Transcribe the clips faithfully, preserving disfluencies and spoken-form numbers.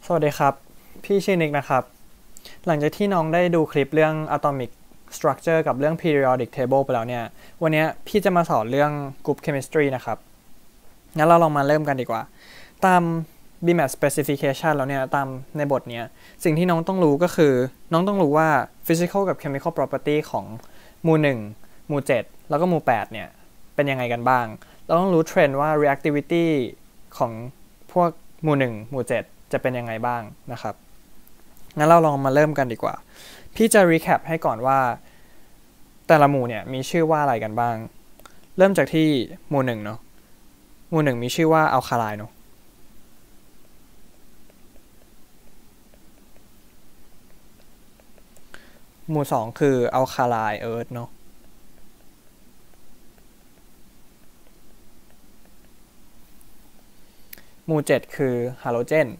สวัสดีครับพี่ชื่อนิกนะครับหลังจากที่น้องได้ดูคลิปเรื่อง Atomic Structure กับเรื่อง Periodic Table ไปแล้วเนี่ยวันนี้พี่จะมาสอนเรื่อง Group Chemistry นะครับงั้นเราลองมาเริ่มกันดีกว่าตาม บี แมท Specification แล้วเนี่ยตามในบทเนี้ยสิ่งที่น้องต้องรู้ก็คือน้องต้องรู้ว่า Physical กับ Chemical Property ของหมู่หนึ่งหมู่เจ็ดแล้วก็หมู่แปดเนี่ยเป็นยังไงกันบ้างเราต้องรู้เทรนด์ว่า reactivity ของพวกหมู่หนึ่งหมู่เจ็ดจะเป็นยังไงบ้างนะครับงั้นเราลองมาเริ่มกันดีกว่าพี่จะ recap ให้ก่อนว่าแต่ละหมู่เนี่ยมีชื่อว่าอะไรกันบ้างเริ่มจากที่หมู่หนึ่งเนาะหมู่หนึ่งมีชื่อว่าอัลคาไลน์เนาะหมู่สองคืออัลคาไลน์เอิร์ธเนาะหมู่เจ็ดคือฮาโลเจน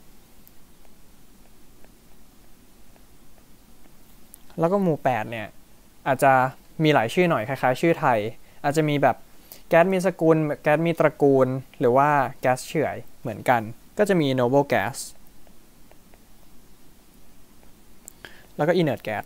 แล้วก็หมู่แปดเนี่ยอาจจะมีหลายชื่อหน่อยคล้ายๆชื่อไทยอาจจะมีแบบแก๊สมีสกุลแก๊สมีตระกูลหรือว่าแก๊สเฉื่อยเหมือนกันก็จะมี noble gas แล้วก็ inert gas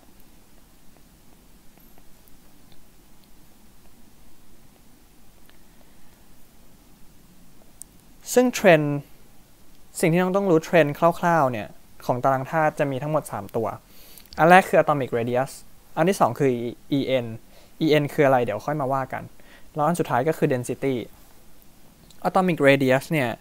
ซึ่งเทรนด์สิ่งที่น้องต้องรู้เทรนด์คร่าวๆเนี่ยของตารางธาตุจะมีทั้งหมดสามตัวอันแรกคือ atomic radius อันที่สองคือ en en คืออะไรเดี๋ยวค่อยมาว่ากันแล้วอันสุดท้ายก็คือ density atomic radius เนี่ย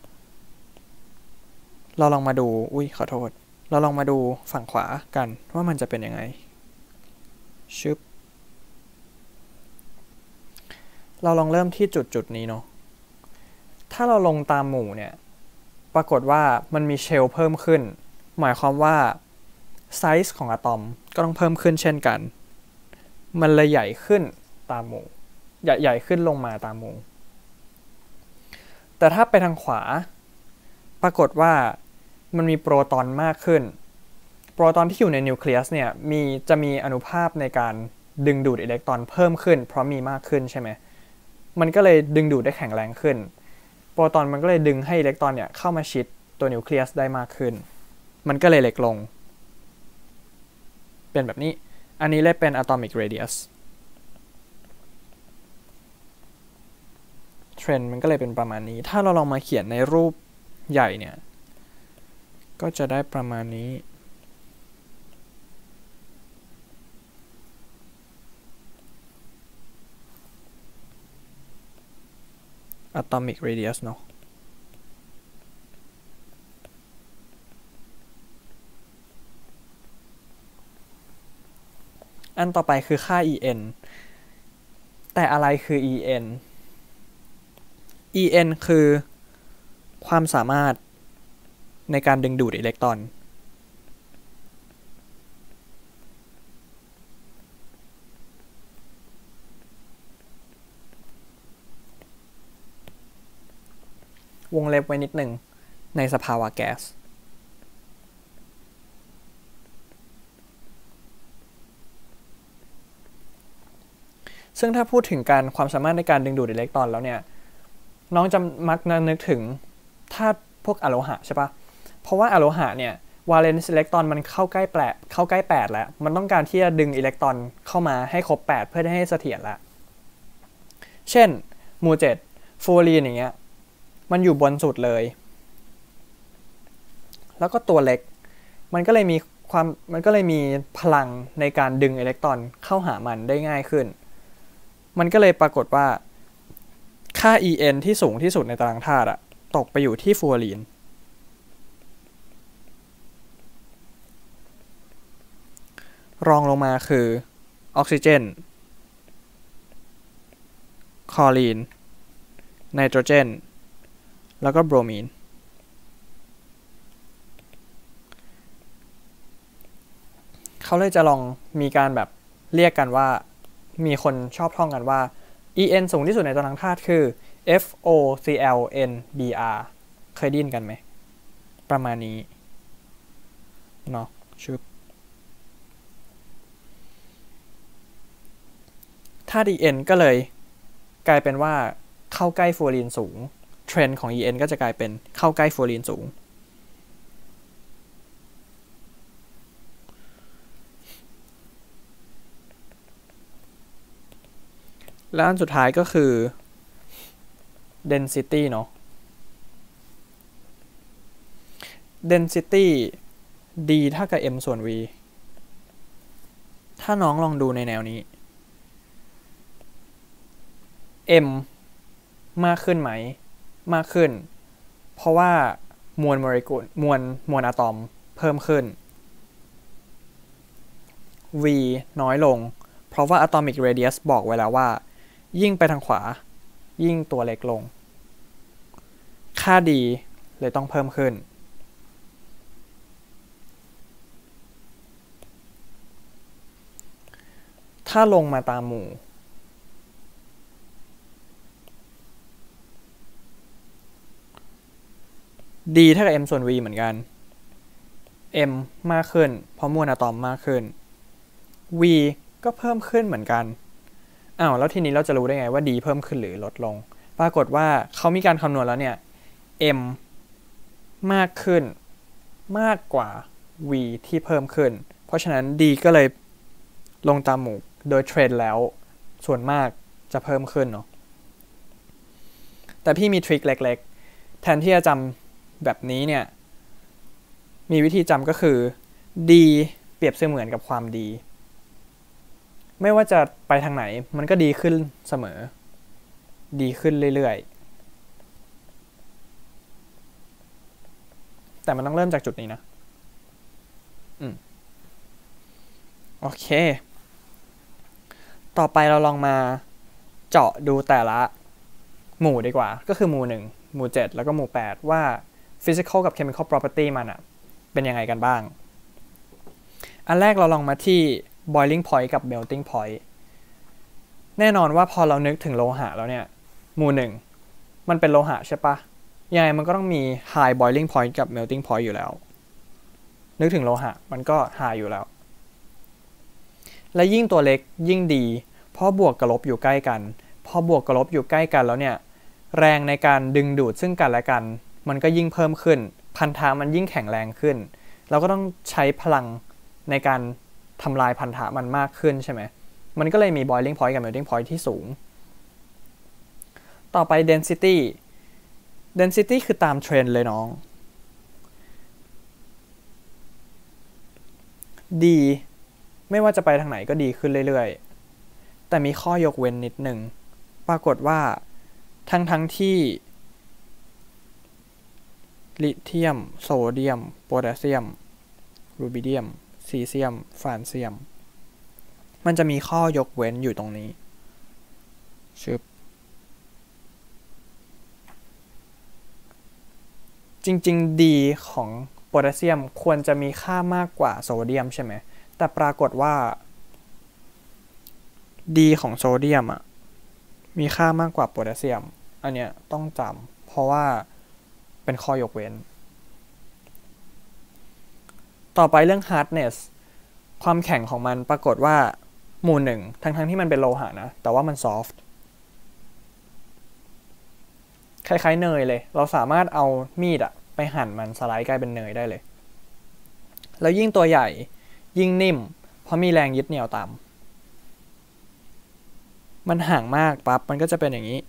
เราลองมาดูอุ้ยขอโทษเราลองมาดูฝั่งขวากันว่ามันจะเป็นยังไงชึบเราลองเริ่มที่จุดจุดนี้เนาะถ้าเราลงตามหมู่เนี่ยปรากฏว่ามันมีเชลเพิ่มขึ้นหมายความว่าไซส์ของอะตอมก็ต้องเพิ่มขึ้นเช่นกันมันเลยใหญ่ขึ้นตามหมู่ใหญ่ใหญ่ขึ้นลงมาตามหมู่แต่ถ้าไปทางขวาปรากฏว่ามันมีโปรตอนมากขึ้นโปรตอนที่อยู่ในนิวเคลียสเนี่ยมีจะมีอนุภาพในการดึงดูดอิเล็กตรอนเพิ่มขึ้นเพราะมีมากขึ้นใช่ไหมมันก็เลยดึงดูดได้แข็งแรงขึ้นโปรตอนมันก็เลยดึงให้อิเล็กตรอนเนี่ยเข้ามาชิดตัวนิวเคลียสได้มากขึ้นมันก็เลยเล็กลงเป็นแบบนี้อันนี้เลยเป็น atomic radius เทรนด์มันก็เลยเป็นประมาณนี้ถ้าเราลองมาเขียนในรูปใหญ่เนี่ยก็จะได้ประมาณนี้ atomic radius เนาะอันต่อไปคือค่า en แต่อะไรคือ en en คือความสามารถในการดึงดูดอิเล็กตรอนวงเล็บไว้นิดหนึ่งในสภาวะแก๊สซึ่งถ้าพูดถึงการความสามารถในการดึงดูดอิเล็กตรอนแล้วเนี่ยน้องจะมักนึกถึงธาตุพวกอะโลหะใช่ปะเพราะว่าอะโลหะเนี่ยวาเลนซ์อิเล็กตรอนมันเข้าใกล้แปดเข้าใกล้แปดแล้วมันต้องการที่จะดึงอิเล็กตรอนเข้ามาให้ครบแปดเพื่อให้เสถียรแล้วเช่นหมู่เจ็ดฟลูออรีนอย่างเงี้ยมันอยู่บนสุดเลยแล้วก็ตัวเล็กมันก็เลยมีความมันก็เลยมีพลังในการดึงอิเล็กตรอนเข้าหามันได้ง่ายขึ้นมันก็เลยปรากฏว่าค่า en ที่สูงที่สุดในตารางธาตุอะตกไปอยู่ที่ฟลูออรีนรองลงมาคือออกซิเจนคลอรีนไนโตรเจนแล้วก็โบรมีนเขาเลยจะลองมีการแบบเรียกกันว่ามีคนชอบท่องกันว่า en สูงที่สุดในตารางธาตุคือ FOClNbr เคยได้ยินกันไหมประมาณนี้เนาะชุบธาตุ en ก็เลยกลายเป็นว่าเข้าใกล้ฟลูออรีนสูงเทรนด์ของ en ก็จะกลายเป็นเข้าใกล้ฟลูออรีนสูงแล้วอันสุดท้ายก็คือ density เนาะ density d เท่ากับ m ส่วน v ถ้าน้องลองดูในแนวนี้ m มากขึ้นไหมมากขึ้นเพราะว่ามวลโมเลกุลมวลมวลอะตอมเพิ่มขึ้น v น้อยลงเพราะว่า atomic radius บอกไว้แล้วว่ายิ่งไปทางขวายิ่งตัวเล็กลงค่า d เลยต้องเพิ่มขึ้นถ้าลงมาตามหมู่d เท่ากับ m ส่วน v เหมือนกัน m มากขึ้นเพราะมวลอะตอมมากขึ้น v ก็เพิ่มขึ้นเหมือนกันอ้าวแล้วทีนี้เราจะรู้ได้ไงว่า d เพิ่มขึ้นหรือลดลงปรากฏว่าเขามีการคำนวณแล้วเนี่ย m มากขึ้นมากกว่า v ที่เพิ่มขึ้นเพราะฉะนั้น d ก็เลยลงตามหมู่โดยเทรนด์แล้วส่วนมากจะเพิ่มขึ้นเนาะแต่พี่มีทริคเล็กๆแทนที่จะจำแบบนี้เนี่ยมีวิธีจำก็คือ d เปรียบเสมือนกับความดีไม่ว่าจะไปทางไหนมันก็ดีขึ้นเสมอดีขึ้นเรื่อยๆแต่มันต้องเริ่มจากจุดนี้นะอืมโอเคต่อไปเราลองมาเจาะดูแต่ละหมู่ดีกว่าก็คือหมู่หนึ่งหมู่เจ็ดแล้วก็หมู่แปดว่า physical กับ chemical property มันอะเป็นยังไงกันบ้างอันแรกเราลองมาที่ boiling point กับ melting point แน่นอนว่าพอเรานึกถึงโลหะแล้วเนี่ยหมู่หนึ่งมันเป็นโลหะใช่ปะยังไงมันก็ต้องมี high boiling point กับ melting point อยู่แล้วนึกถึงโลหะมันก็ high อยู่แล้วและยิ่งตัวเล็กยิ่งดีเพราะบวกกับลบอยู่ใกล้กันพอบวกกับลบอยู่ใกล้กันแล้วเนี่ยแรงในการดึงดูดซึ่งกันและกันมันก็ยิ่งเพิ่มขึ้นพันธะมันยิ่งแข็งแรงขึ้นเราก็ต้องใช้พลังในการทำลายพันธะมันมากขึ้นใช่ไหมมันก็เลยมี boiling point กับ melting point ที่สูงต่อไป density density คือตามเทรนด์เลยน้อง d ไม่ว่าจะไปทางไหนก็ดีขึ้นเรื่อยๆแต่มีข้อยกเว้นนิดหนึ่งปรากฏว่าทั้งทั้งที่ลิเธียมโซเดียมโพแทสเซียมรูบิเดียมซีเซียมฟรานเซียมมันจะมีข้อยกเว้นอยู่ตรงนี้ชึบจริงๆ D ของโพแทสเซียมควรจะมีค่ามากกว่าโซเดียมใช่ไหมแต่ปรากฏว่า D ของโซเดียมอ่ะมีค่ามากกว่าโพแทสเซียมอันเนี้ยต้องจำเพราะว่าเป็นข้อยกเว้นต่อไปเรื่อง hardness ความแข็งของมันปรากฏว่าหมู่หนึ่งทั้งทั้งที่มันเป็นโลหะนะแต่ว่ามัน soft คล้ายๆเนยเลยเราสามารถเอามีดอะไปหั่นมันสไลด์กลายเป็นเนยได้เลยแล้วยิ่งตัวใหญ่ยิ่งนิ่มเพราะมีแรงยึดเหนี่ยวต่ำมันห่างมากปั๊บมันก็จะเป็นอย่างนี้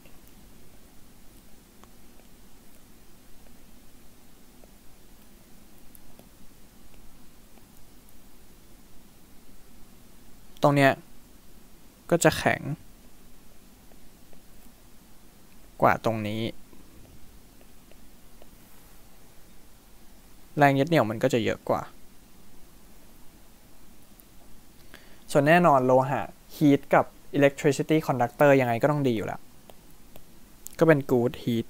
ตรงเนี้ยก็จะแข็งกว่าตรงนี้แรงยึดเหนี่ยวมันก็จะเยอะกว่าส่วนแน่นอนโลหะ heat กับ electricity conductor ยังไงก็ต้องดีอยู่แล้วก็เป็น good heat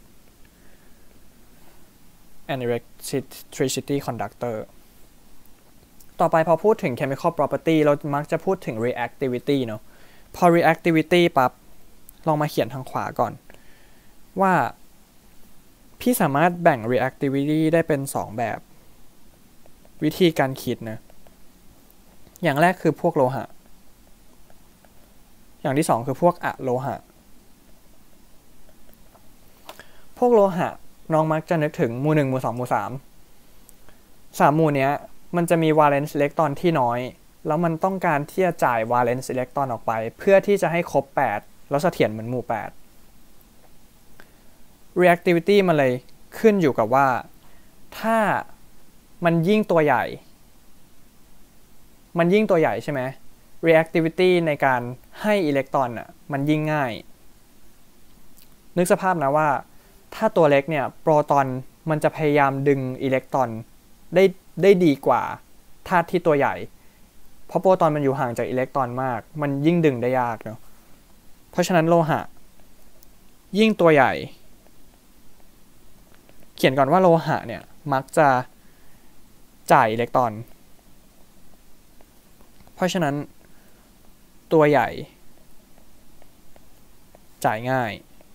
and electricity conductor ต่อไปพอพูดถึง chemical property เรามักจะพูดถึง reactivity เนาะพอ reactivity ปั๊บลองมาเขียนทางขวาก่อนว่าพี่สามารถแบ่ง reactivity ได้เป็นสองแบบวิธีการคิดนะอย่างแรกคือพวกโลหะอย่างที่สองคือพวกอะโลหะพวกโลหะน้องมักจะนึกถึงหมู่หนึ่งหมู่สองหมู่สามสามหมู่เนี้ยมันจะมี valence electron ที่น้อยแล้วมันต้องการที่จะจ่าย valence electron ออกไปเพื่อที่จะให้ครบแปดแล้วเสถียรเหมือนหมู่แปด reactivity มันเลยขึ้นอยู่กับว่าถ้ามันยิ่งตัวใหญ่มันยิ่งตัวใหญ่ใช่ไหม reactivity ในการให้อิเล็กตรอนอ่ะมันยิ่งง่ายนึกสภาพนะว่าถ้าตัวเล็กเนี่ยโปรตอนมันจะพยายามดึงอิเล็กตรอนได้ได้ดีกว่าธาตุที่ตัวใหญ่เพราะโปรตอนมันอยู่ห่างจากอิเล็กตรอนมากมันยิ่งดึงได้ยากเนาะเพราะฉะนั้นโลหะยิ่งตัวใหญ่เขียนก่อนว่าโลหะเนี่ยมักจะจ่ายอิเล็กตรอนเพราะฉะนั้นตัวใหญ่จ่ายง่าย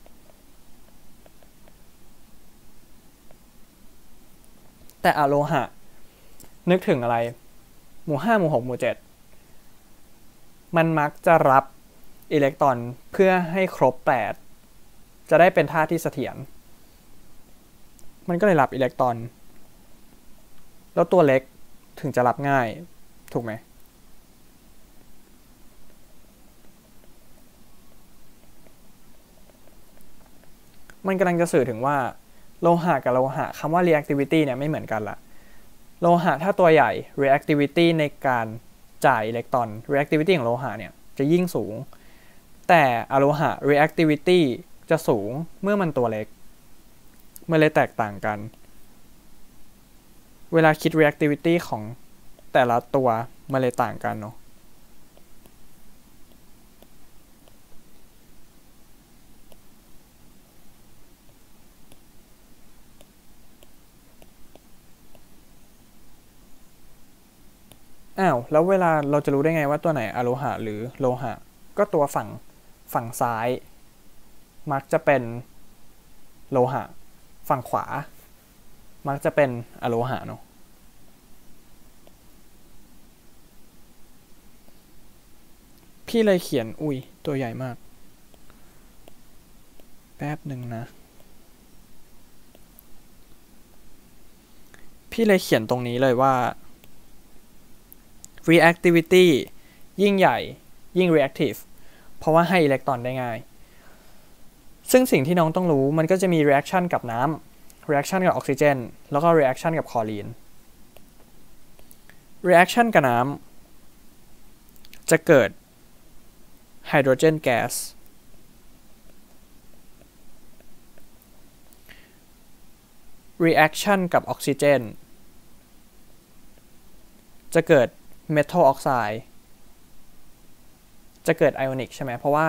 แต่อะโลหะนึกถึงอะไรหมู่ห้าหมู่หกหมู่เจ็ดมันมักจะรับอิเล็กตรอนเพื่อให้ครบแปดจะได้เป็นธาตุที่เสถียรมันก็เลยรับอิเล็กตรอนแล้วตัวเล็กถึงจะรับง่ายถูกไหมมันกำลังจะสื่อถึงว่าโลหะกับโลหะคำว่า reactivity เนี่ยไม่เหมือนกันละโลหะถ้าตัวใหญ่ reactivity ในการจ่ายอิเล็กตรอน reactivity ของโลหะเนี่ยจะยิ่งสูงแต่อะโลหะ reactivity จะสูงเมื่อมันตัวเล็กมันเลยแตกต่างกันเวลาคิด reactivity ของแต่ละตัวมันเลยต่างกันเนาะอ้าวแล้วเวลาเราจะรู้ได้ไงว่าตัวไหนอะโลหะหรือโลหะก็ตัวฝั่งฝั่งซ้ายมักจะเป็นโลหะฝั่งขวามักจะเป็นอะโลหะเนาะพี่เลยเขียนอุ้ยตัวใหญ่มากแป๊บหนึ่งนะพี่เลยเขียนตรงนี้เลยว่า reactivity ยิ่งใหญ่ยิ่ง reactive เพราะว่าให้อิเล็กตรอนได้ง่ายซึ่งสิ่งที่น้องต้องรู้มันก็จะมี reaction กับน้ำ reaction กับออกซิเจนแล้วก็ reaction กับคลอรีน reaction กับน้ำจะเกิดไฮโดรเจนแก๊ส reaction กับออกซิเจนจะเกิดเมทัลออกไซด์จะเกิดไอออนิกใช่ไหมเพราะว่า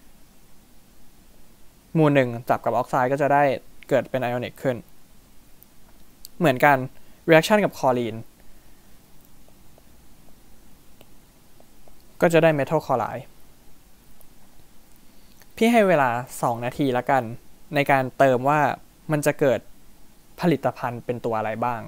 หมู่หนึ่งจับกับออกไซด์ก็จะได้เกิดเป็นไอออนิกขึ้นเหมือนกัน reaction กับคลอรีนก็จะได้เมทัลคลอไรด์พี่ให้เวลาสองนาทีละกันในการเติมว่ามันจะเกิดผลิตภัณฑ์เป็นตัวอะไรบ้าง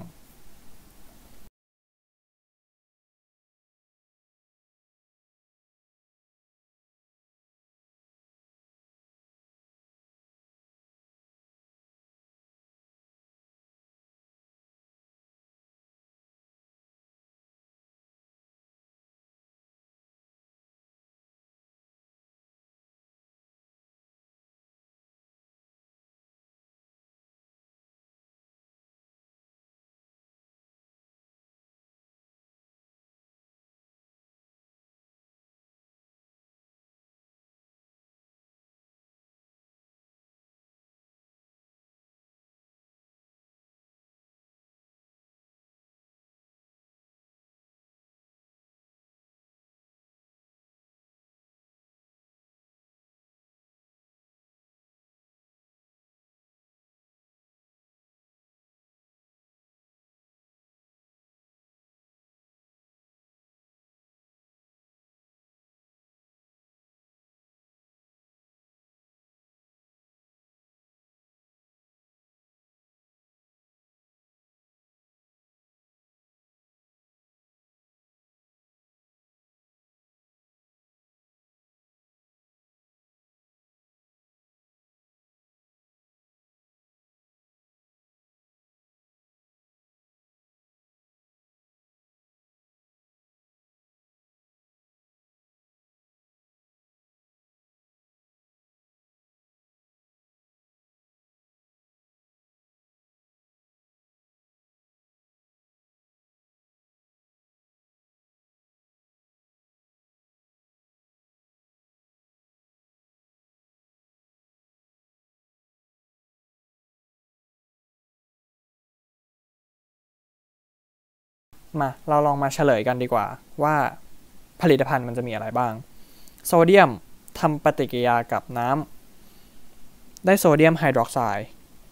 มาเราลองมาเฉลยกันดีกว่าว่าผลิตภัณฑ์มันจะมีอะไรบ้างโซเดียมทำปฏิกิริยากับน้ำได้โซเดียมไฮดรอกไซด์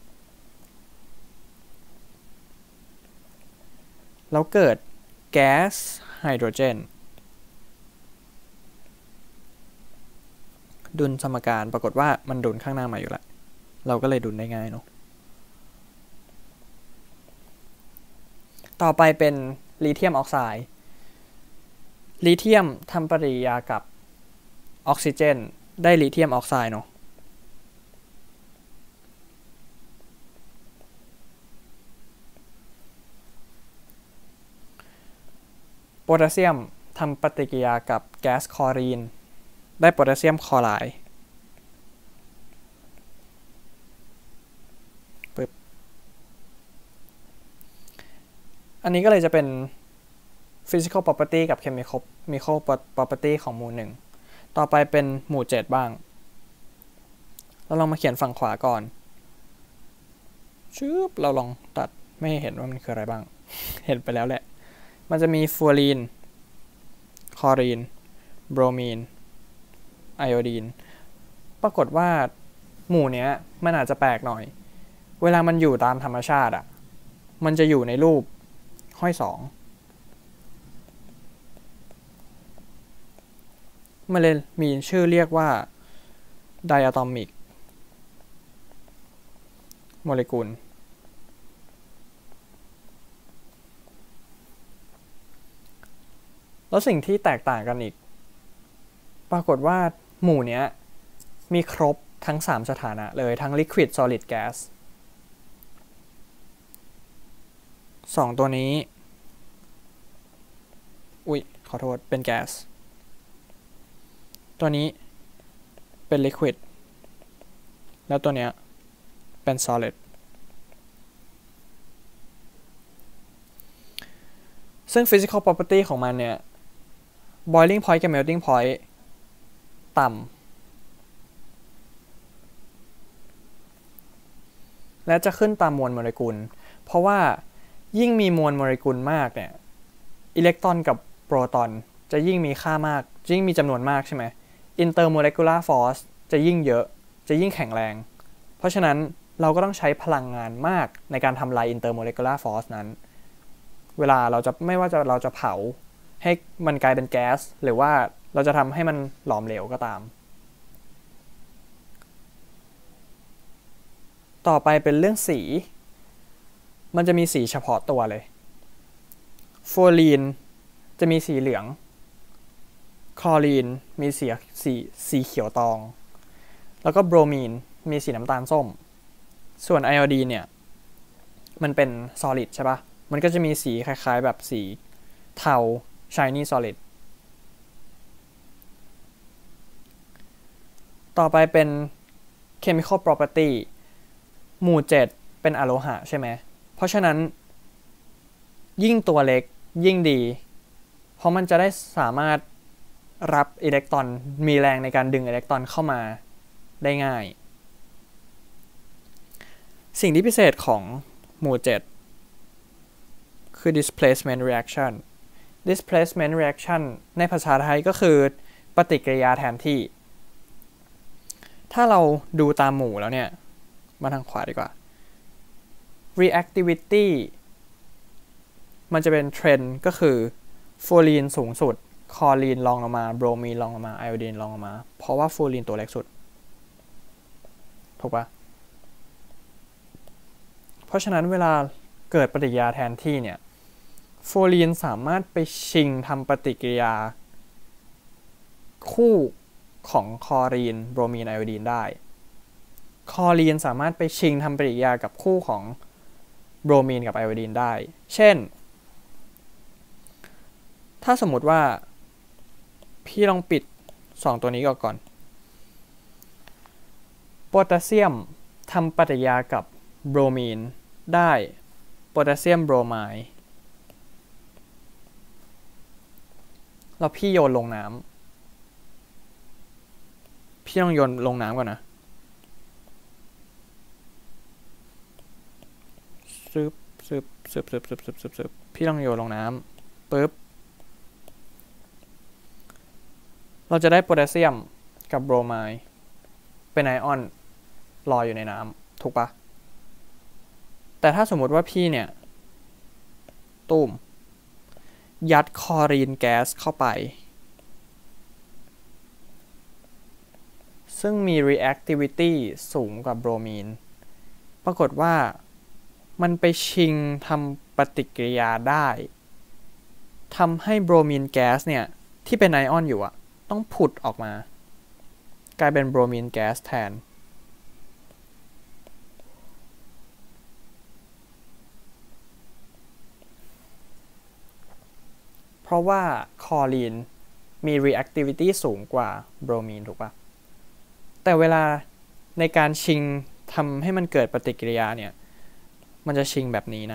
แล้วเกิดแก๊สไฮโดรเจนดุลสมการปรากฏว่ามันดุลข้างหน้ามาอยู่แล้วเราก็เลยดุลได้ง่ายเนาะต่อไปเป็นลิเธียมออกไซด์ลิเธียมทำปฏิกิริยากับออกซิเจนได้ลิเธียมออกไซด์เนาะโพแทสเซียมทำปฏิกิริยากับแก๊สคลอรีนได้โพแทสเซียมคลอไรด์ปึ๊บอันนี้ก็เลยจะเป็น physical property กับ chemical chemical property ของหมู่หนึ่งต่อไปเป็นหมู่เจ็ดบ้างเราลองมาเขียนฝั่งขวาก่อนชืบเราลองตัดไม่เห็นว่ามันคืออะไรบ้าง เห็นไปแล้วแหละมันจะมีฟลูออรีนคลอรีนโบรมีนไอโอดีนปรากฏว่าหมู่เนี้ยมันอาจจะแปลกหน่อยเวลามันอยู่ตามธรรมชาติอ่ะมันจะอยู่ในรูปห้อยสองมันเลยมีชื่อเรียกว่าไดอะตอมิกโมเลกุลแล้วสิ่งที่แตกต่างกันอีกปรากฏว่าหมู่เนี้ยมีครบทั้งสามสถานะเลยทั้ง liquid solid gas สองตัวนี้อุ๊ยขอโทษเป็นแก๊สตัวนี้เป็น liquid แล้วตัวเนี้ยเป็น solid ซึ่ง physical property ของมันเนี่ย boiling point กับ melting point ต่ำและจะขึ้นตามมวลโมเลกุลเพราะว่ายิ่งมีมวลโมเลกุลมากเนี่ยอิเล็กตรอนกับโปรตอนจะยิ่งมีค่ามากยิ่งมีจำนวนมากใช่ไหม intermolecular force จะยิ่งเยอะจะยิ่งแข็งแรงเพราะฉะนั้นเราก็ต้องใช้พลังงานมากในการทำลาย intermolecular force นั้นเวลาเราจะไม่ว่าจะเราจะเผาให้มันกลายเป็นแก๊สหรือว่าเราจะทำให้มันหลอมเหลวก็ตามต่อไปเป็นเรื่องสีมันจะมีสีเฉพาะตัวเลยฟลูออรีนจะมีสีเหลืองคลอรีนมีสีสีสีเขียวตองแล้วก็โบรมีนมีสีน้ำตาลส้มส่วนไอโอดีนเนี่ยมันเป็น solid ใช่ปะมันก็จะมีสีคล้ายๆแบบสีเทา shiny solid ต่อไปเป็น chemical property หมู่เจ็ดเป็นอะโลหะใช่ไหมเพราะฉะนั้นยิ่งตัวเล็กยิ่งดีเพราะมันจะได้สามารถรับอิเล็กตรอนมีแรงในการดึงอิเล็กตรอนเข้ามาได้ง่ายสิ่งที่พิเศษของหมู่เจ็ดคือ displacement reaction displacement reaction ในภาษาไทยก็คือปฏิกิริยาแทนที่ถ้าเราดูตามหมู่แล้วเนี่ยมาทางขวาดีกว่า reactivity มันจะเป็นเทรนด์ก็คือฟลูออรีนสูงสุดคลอรีนรองลงมาโบรมีนรองลงมาไอโอดีนรองลงมาเพราะว่าฟลูออรีนตัวเล็กสุดถูกปะเพราะฉะนั้นเวลาเกิดปฏิกิริยาแทนที่เนี่ยฟลูออรีนสามารถไปชิงทำปฏิกิริยาคู่ของคลอรีนโบรมีนไอโอดีนได้คลอรีนสามารถไปชิงทำปฏิกิริยากับคู่ของโบรมีนกับไอโอดีนได้เช่นถ้าสมมติว่าพี่ลองปิดสองตัวนี้ก่อนก่อนโพแทสเซียมทำปฏิกิริยากับโบรมีนได้โพแทสเซียมโบรไมด์แล้วพี่โยนลงน้ำพี่ต้องโยนลงน้ำก่อนนะซึบซึบซึบซึบซึบซึบซึบพี่ต้องโยนลงน้ำปึ๊บเราจะได้โพแทสเซียมกับโบรไมด์เป็นไอออนลอยอยู่ในน้ำถูกปะแต่ถ้าสมมุติว่าพี่เนี่ยตุ้มยัดคลอรีนแก๊สเข้าไปซึ่งมี reactivity สูงกว่าโบรมีนปรากฏว่ามันไปชิงทำปฏิกิริยาได้ทำให้โบรมีนแก๊สเนี่ยที่เป็นไอออนอยู่อะต้องผุดออกมากลายเป็นโบรมีนแก๊สแทนเพราะว่าคลอรีนมี reactivity สูงกว่าโบรมีนถูกปะแต่เวลาในการชิงทำให้มันเกิดปฏิกิริยาเนี่ยมันจะชิงแบบนี้นะ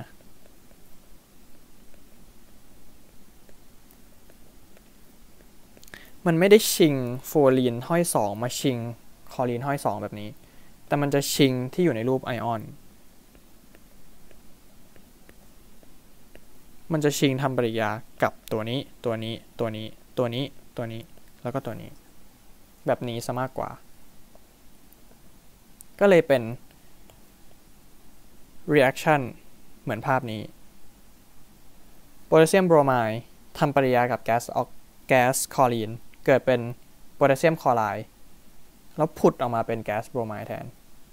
มันไม่ได้ชิงฟลูออรีนห้อยสองมาชิงคลอรีนห้อยสองแบบนี้แต่มันจะชิงที่อยู่ในรูปไอออนมันจะชิงทำปฏิกิริยากับตัวนี้ตัวนี้ตัวนี้ตัวนี้ตัวนี้แล้วก็ตัวนี้แบบนี้ซะมากกว่าก็เลยเป็น reaction เหมือนภาพนี้โพแทสเซียมโบรไมด์ทำปฏิกิริยากับแก๊สออกแก๊สคลอรีนเกิดเป็นโพแทสเซียมคลอไรด์แล้วผุดออกมาเป็นแก๊สโบรไมด์แทน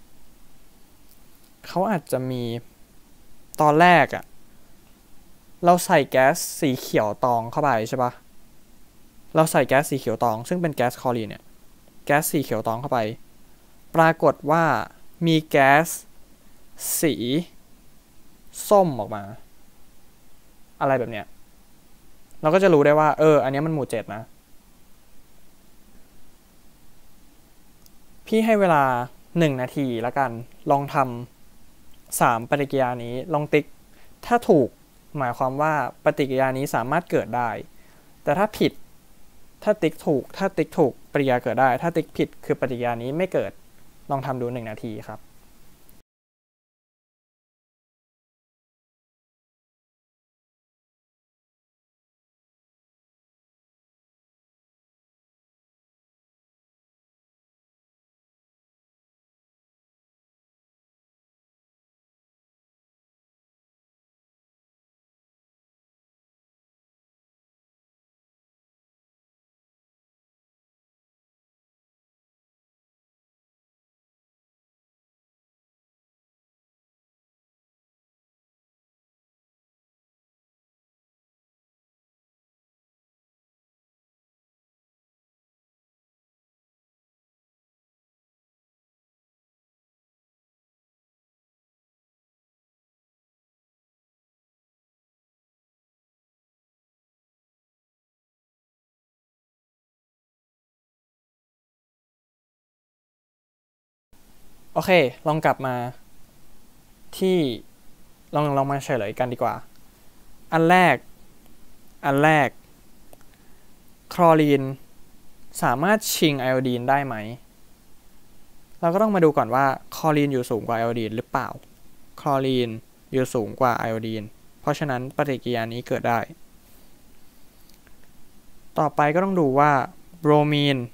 เขาอาจจะมีตอนแรกอะเราใส่แก๊สสีเขียวตองเข้าไปใช่ปะเราใส่แก๊สสีเขียวตองซึ่งเป็นแก๊สคลอรีนเนี่ยแก๊สสีเขียวตองเข้าไปปรากฏว่ามีแก๊สสีส้มออกมาอะไรแบบเนี้ยเราก็จะรู้ได้ว่าเอออันนี้มันหมู่เจ็ดนะพี่ให้เวลาหนึ่งนาทีแล้วกันลองทำสามปฏิกิริยานี้ลองติ๊กถ้าถูกหมายความว่าปฏิกิริยานี้สามารถเกิดได้แต่ถ้าผิดถ้าติ๊กถูกถ้าติ๊กถูกปฏิกิริยาเกิดได้ถ้าติ๊กผิดคือปฏิกิริยานี้ไม่เกิดลองทำดูหนึ่งนาทีครับโอเคลองกลับมาที่ลองลองมาเฉลยกันดีกว่าอันแรกอันแรกคลอรีนสามารถชิงไอโอดีนได้ไหมเราก็ต้องมาดูก่อนว่าคลอรีนอยู่สูงกว่าไอโอดีนหรือเปล่าคลอรีนอยู่สูงกว่าไอโอดีนเพราะฉะนั้นปฏิกิริยานี้เกิดได้ต่อไปก็ต้องดูว่าโบรมีน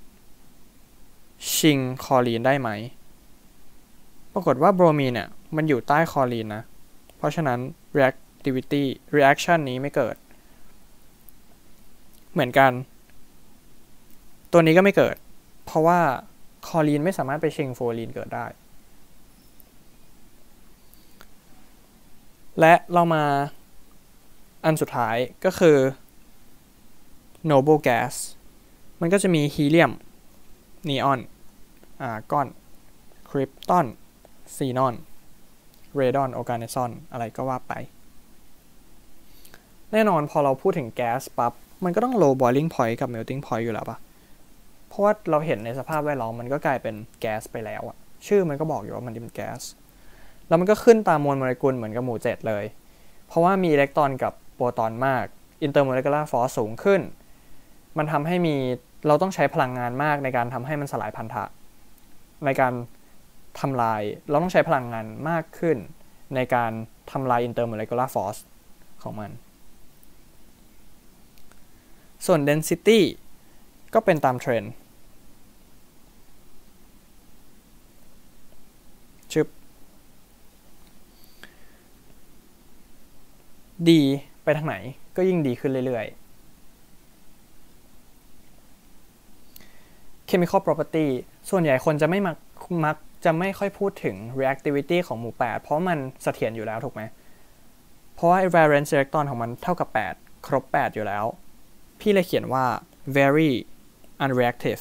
ชิงคลอรีนได้ไหมปรากฏว่าโบรมีนเนี่ยมันอยู่ใต้คลอรีนนะเพราะฉะนั้น reactivity reaction นี้ไม่เกิดเหมือนกันตัวนี้ก็ไม่เกิดเพราะว่าคลอรีนไม่สามารถไปชิงฟลูออรีนเกิดได้และเรามาอันสุดท้ายก็คือ noble gas มันก็จะมีฮีเลียมนีออนอาร์กอนคริปตอนซีนอนเรดอนออร์แกเนซอนอะไรก็ว่าไปแน่นอนพอเราพูดถึงแก๊สปั๊บมันก็ต้อง low boiling point กับ melting point อยู่แล้วปะเพราะว่าเราเห็นในสภาพแวดล้อมมันก็กลายเป็นแก๊สไปแล้วอะชื่อมันก็บอกอยู่ว่ามันเป็นแก๊สแล้วมันก็ขึ้นตามมวลโมเลกุลเหมือนกับหมู่เจ็ดเลยเพราะว่ามีอิเล็กตรอนกับโปรตอนมาก intermolecular force สูงขึ้นมันทำให้มีเราต้องใช้พลังงานมากในการทำให้มันสลายพันธะในการทำลายเราต้องใช้พลังงานมากขึ้นในการทำลาย intermolecular force ของมันส่วน density ก็เป็นตามเทรนด์ชึบดีไปทางไหนก็ยิ่งดีขึ้นเรื่อยๆ chemical property ส่วนใหญ่คนจะไม่มักมักจะไม่ค่อยพูดถึง reactivity ของหมู่แปดเพราะมันเสถียรอยู่แล้วถูกไหมเพราะว่า valence electron ของมันเท่ากับแปดครบแปดอยู่แล้วพี่เลยเขียนว่า very unreactive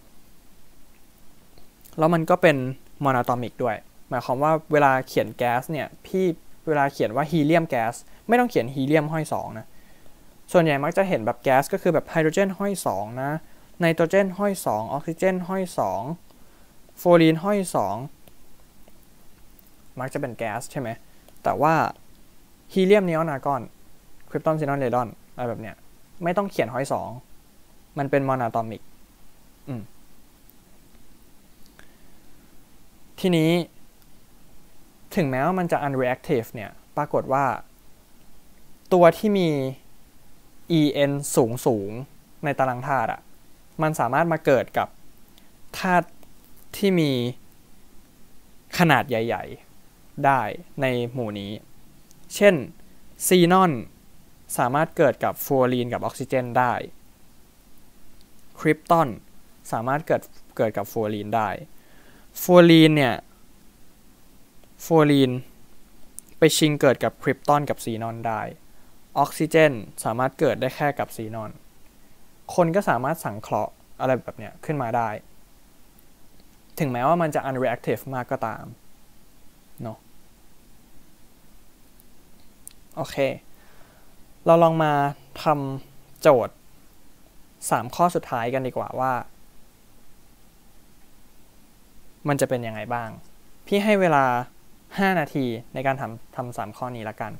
แล้วมันก็เป็น monatomic ด้วยหมายความว่าเวลาเขียนแก๊สเนี่ยพี่เวลาเขียนว่าฮีเลียมแก๊สไม่ต้องเขียนฮีเลียมห้อยสองนะส่วนใหญ่มักจะเห็นแบบแก๊สก็คือแบบไฮโดรเจนห้อยสองนะไนโตรเจนห้อยสองออกซิเจนห้อยสองฟลูออรีนห้อยสองมักจะเป็นแก๊สใช่ไหมแต่ว่าฮีเลียมนีออนอาร์กอนคริปตอนซินอนเรดอนอะไรแบบเนี้ยไม่ต้องเขียนห้อยสองมันเป็นมอนอะตอมิกทีนี้ถึงแม้ว่ามันจะ unreactive เนี่ยปรากฏว่าตัวที่มี En สูงสูงในตารางธาตุอ่ะมันสามารถมาเกิดกับธาตุที่มีขนาดใหญ่ๆได้ในหมู่นี้เช่นซีนอนสามารถเกิดกับฟลูออรีนกับออกซิเจนได้คริปตอนสามารถเกิดเกิดกับฟลูออรีนได้ฟลูออรีนเนี่ยฟลูออรีนไปชิงเกิดกับคริปตอนกับซีนอนได้ออกซิเจนสามารถเกิดได้แค่กับซีนอนคนก็สามารถสังเคราะห์อะไรแบบเนี้ยขึ้นมาได้ถึงแม้ว่ามันจะ unreactive มากก็ตามเนาะโอเคเราลองมาทำโจทย์สามข้อสุดท้ายกันดีกว่าว่ามันจะเป็นยังไงบ้างพี่ให้เวลาห้านาทีในการทำทำสามข้อนี้ละกัน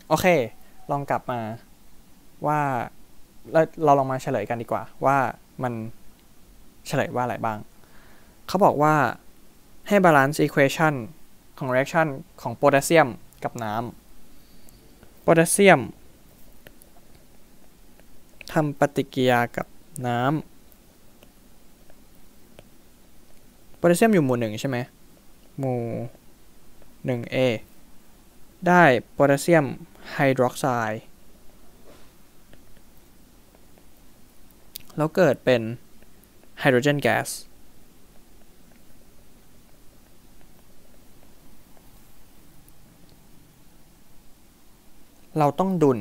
โอเคลองกลับมาว่าเราลองมาเฉลยกันดีกว่าว่ามันเฉลยว่าอะไรบ้างเขาบอกว่าให้ balance equation ของ reaction ของโพแทสเซียมกับน้ำโพแทสเซียมทำปฏิกิริยากับน้ำโพแทสเซียมอยู่หมู่หนึ่งใช่ไหมหมู่หนึ่ง A ได้โพแทสเซียมไฮดรอกไซด์แล้วเกิดเป็นไฮโดรเจนแก๊สเราต้องดุล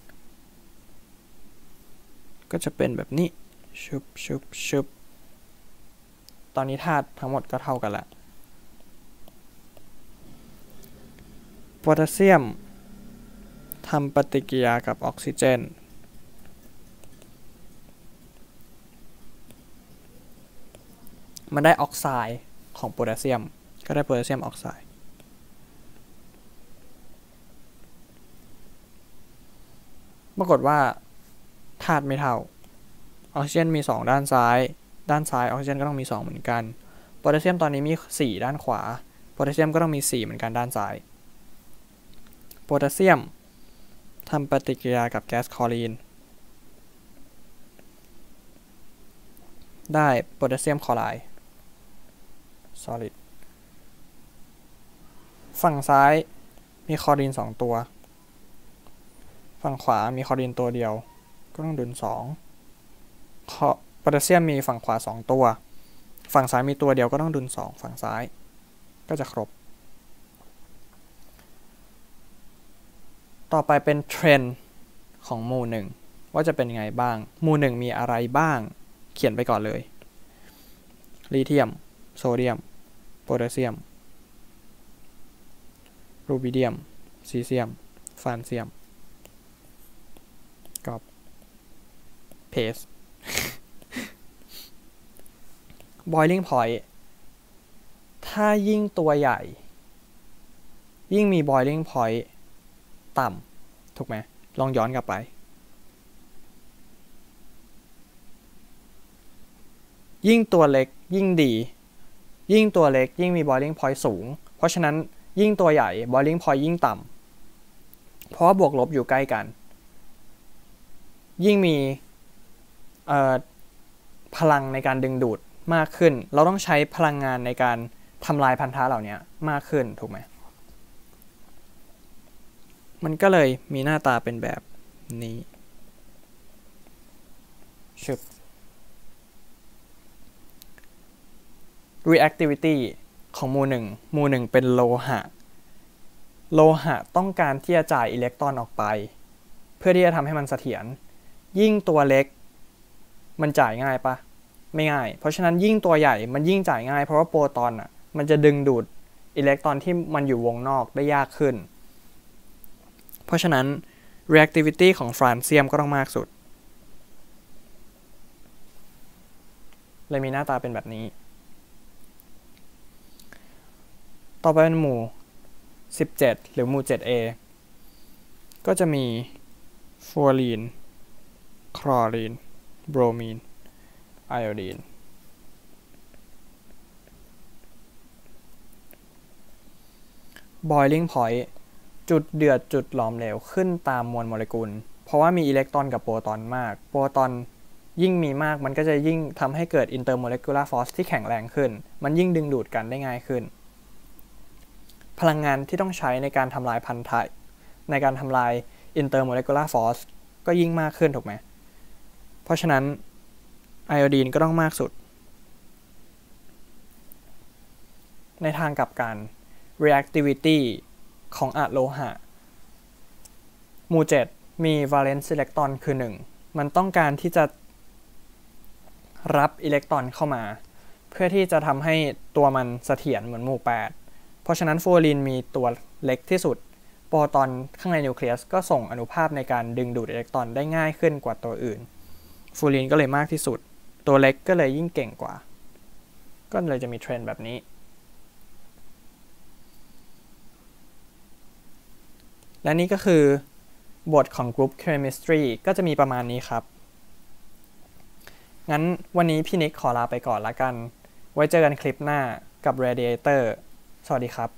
ก็จะเป็นแบบนี้ชุบชุบชุบตอนนี้ธาตุทั้งหมดก็เท่ากันละโพแทสเซียมทำปฏิกิริยากับออกซิเจนมันได้ออกไซด์ของโพแทสเซียมก็ได้โพแทสเซียมออกไซด์ปรากฏว่าธาตุไม่เท่าออกซิเจนมีสองด้านซ้ายด้านซ้ายออกซิเจนก็ต้องมีสองเหมือนกันโพแทสเซียมตอนนี้มีสี่ด้านขวาโพแทสเซียมก็ต้องมีสี่เหมือนกันด้านซ้ายโพแทสเซียมทำปฏิกิริยากับแก๊สคลอรีนได้โพแทสเซียมคลอไรด์ solid ฝั่งซ้ายมีคลอรีนสองตัวฝั่งขวามีคลอรีนตัวเดียวก็ต้องดุลสองโพแทสเซียมมีฝั่งขวาสองตัวฝั่งซ้ายมีตัวเดียวก็ต้องดุลสองฝั่งซ้ายก็จะครบต่อไปเป็นเทรนด์ของหมู่หนึ่งว่าจะเป็นยังไงบ้างหมู่หนึ่งมีอะไรบ้างเขียนไปก่อนเลยลิเธียมโซเดียมโพแทสเซียมรูบิเดียมซีเซียมฟานเซียมกับเพส boiling point ถ้ายิ่งตัวใหญ่ยิ่งมี boiling point ต่ำถูกไหมลองย้อนกลับไปยิ่งตัวเล็กยิ่งดียิ่งตัวเล็กยิ่งมี boiling point สูงเพราะฉะนั้นยิ่งตัวใหญ่ boiling point ยิ่งต่ำเพราะว่าบวกลบอยู่ใกล้กันยิ่งมีพลังในการดึงดูดมากขึ้นเราต้องใช้พลังงานในการทำลายพันธะเหล่านี้มากขึ้นถูกไหมมันก็เลยมีหน้าตาเป็นแบบนี้ชึบ reactivity ของหมู่หนึ่งหมู่หนึ่งเป็นโลหะโลหะต้องการที่จะจ่ายอิเล็กตรอนออกไปเพื่อที่จะทำให้มันเสถียรยิ่งตัวเล็กมันจ่ายง่ายปะไม่ง่ายเพราะฉะนั้นยิ่งตัวใหญ่มันยิ่งจ่ายง่ายเพราะว่าโปรตอนอ่ะมันจะดึงดูดอิเล็กตรอนที่มันอยู่วงนอกได้ยากขึ้นเพราะฉะนั้น reactivity ของฟรานเซียมก็ต้องมากสุดเลยมีหน้าตาเป็นแบบนี้ต่อไปเป็นหมู่สิบเจ็ดหรือหมู่ เจ็ด เอ ก็จะมีฟลูออรีนคลอรีนโบรมีนไอโอดีน boiling point จุดเดือดจุดหลอมเหลวขึ้นตามมวลโมเลกุลเพราะว่ามีอิเล็กตรอนกับโปรตอนมากโปรตอนยิ่งมีมากมันก็จะยิ่งทำให้เกิด intermolecular force ที่แข็งแรงขึ้นมันยิ่งดึงดูดกันได้ง่ายขึ้นพลังงานที่ต้องใช้ในการทำลายพันธะในการทำลาย intermolecular force ก็ยิ่งมากขึ้นถูกไหมเพราะฉะนั้นไอโอดีนก็ต้องมากสุดในทางกลับกัน reactivity ของอะโลหะหมู่เจ็ดมี valence electron คือหนึ่งมันต้องการที่จะรับอิเล็กตรอนเข้ามาเพื่อที่จะทำให้ตัวมันเสถียรเหมือนหมู่แปดเพราะฉะนั้นฟลูออรีนมีตัวเล็กที่สุดโปรตอนข้างในนิวเคลียสก็ส่งอนุภาพในการดึงดูดอิเล็กตรอนได้ง่ายขึ้นกว่าตัวอื่นฟลูออรีนก็เลยมากที่สุดตัวเล็กก็เลยยิ่งเก่งกว่าก็เลยจะมีเทรนด์แบบนี้และนี่ก็คือบทของ Group Chemistry ก็จะมีประมาณนี้ครับงั้นวันนี้พี่นิกขอลาไปก่อนละกันไว้เจอกันคลิปหน้ากับ Radiator สวัสดีครับ